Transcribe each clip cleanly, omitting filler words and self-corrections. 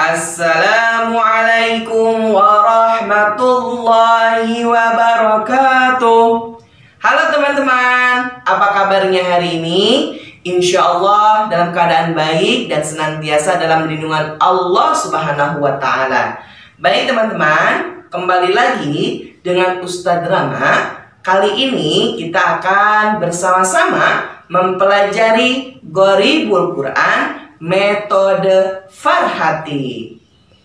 Assalamualaikum warahmatullahi wabarakatuh. Halo teman-teman, apa kabarnya hari ini? Insya Allah dalam keadaan baik dan senantiasa dalam lindungan Allah Subhanahu wa Ta'ala. Baik teman-teman, kembali lagi dengan Ustadz Rama. Kali ini kita akan bersama-sama mempelajari Gharibul Quran metode Farhati.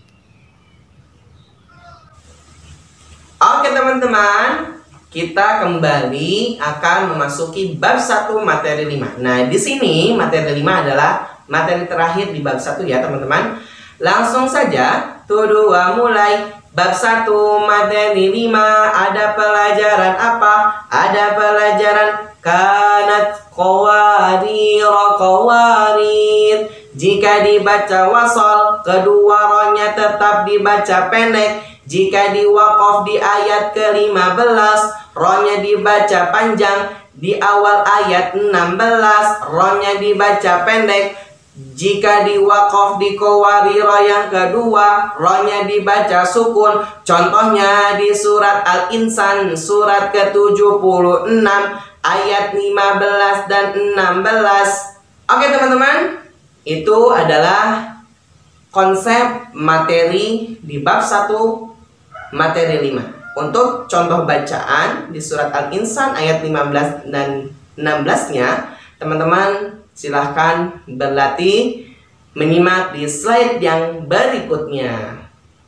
Oke teman-teman, kita kembali akan memasuki bab 1 materi 5. Nah, di sini materi 5 adalah materi terakhir di bab 1 ya teman-teman. Langsung saja, tuh dua mulai. Bab 1 materi 5 ada pelajaran apa? Ada pelajaran kanat qawarir. Jika dibaca wasol, kedua rohnya tetap dibaca pendek. Jika diwaqaf di ayat ke-15, rohnya dibaca panjang. Di awal ayat 16, rohnya dibaca pendek. Jika diwaqaf di qawariro yang kedua, rohnya dibaca sukun. Contohnya di surat Al-Insan, surat ke-76, ayat 15 dan 16. Oke teman-teman, itu adalah konsep materi di bab 1 materi 5. Untuk contoh bacaan di surat Al-Insan ayat 15 dan 16-nya, teman-teman silahkan berlatih menyimak di slide yang berikutnya.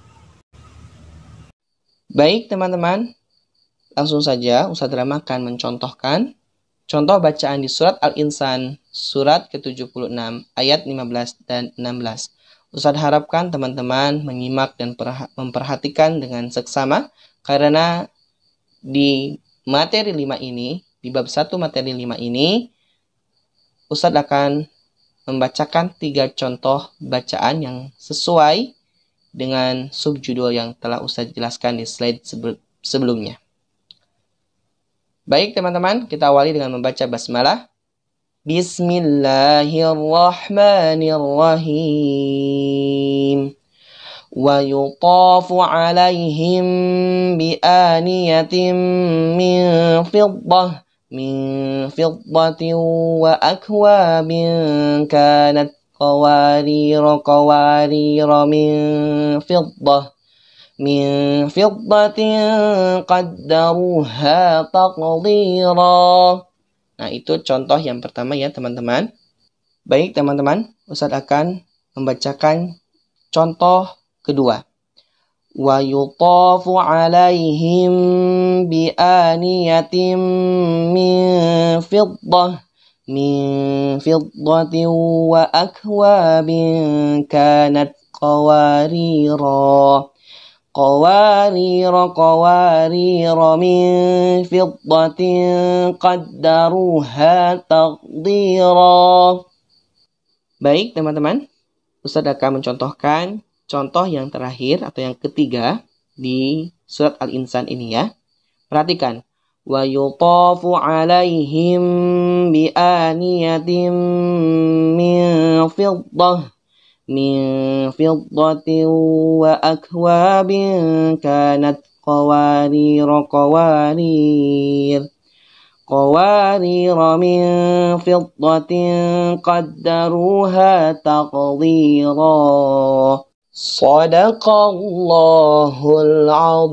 Baik teman-teman, langsung saja Ustadz Rama akan mencontohkan contoh bacaan di surat Al-Insan, surat ke-76, ayat 15 dan 16. Ustadz harapkan teman-teman menyimak dan memperhatikan dengan seksama, karena di materi 5 ini, di bab 1 materi 5 ini, Ustadz akan membacakan 3 contoh bacaan yang sesuai dengan subjudul yang telah Ustadz jelaskan di slide sebelumnya. Baik teman-teman, kita awali dengan membaca basmalah. Bismillahirrahmanirrahim. Wa yutafu alaihim bi aniyatin min fiddatin wa akwabin kanat qawarira min fiddatin qaddaruha taqdira. Nah, itu contoh yang pertama ya teman-teman. Baik teman-teman, Ustadz akan membacakan contoh kedua. Wa yutafu alaihim bi aniyatin min fiddatin wa akwabin kanat qawarira min fiddatin qaddaruha taqdira. Baik teman-teman, Ustadz akan mencontohkan contoh yang terakhir atau yang ketiga di surat Al-Insan ini ya. Perhatikan. Wa yutafu alaihim bi aniyatin min fiddatin wa akwabin kanat qawarira min fiddatin qaddaruha taqdira. Shadaqallahul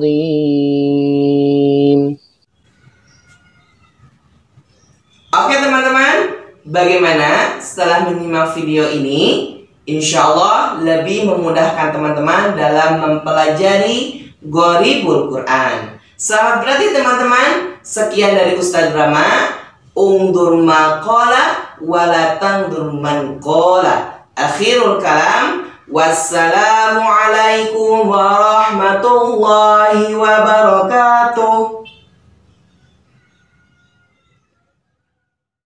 azim. Oke teman-teman, bagaimana setelah menyimak video ini? Insya Allah lebih memudahkan teman-teman dalam mempelajari Gharibul Quran. Selamat berarti teman-teman. Sekian dari Ustadz Rama. Ungdur maqala walatangdur man qala. Akhirul kalam. Wassalamualaikum warahmatullahi wabarakatuh.